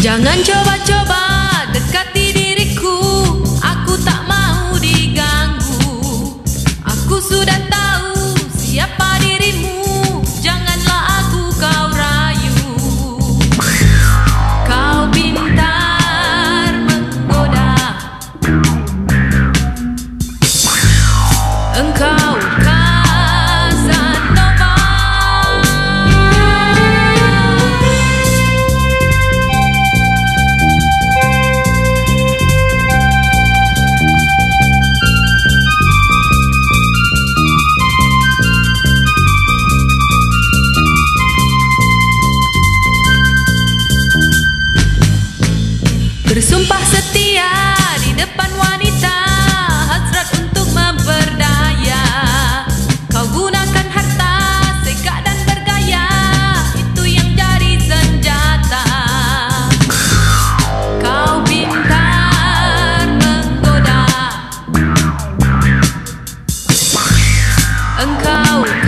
Jangan coba-coba dekati diriku, aku tak mau diganggu. Aku sudah tahu siapa dirimu, janganlah aku kau rayu. Kau pintar menggoda, engkau Casanova. Bersumpah setia di depan wanita, hasrat untuk memperdaya. Kau gunakan harta, segak dan bergaya, itu yang jadi senjata. Kau pintar menggoda, engkau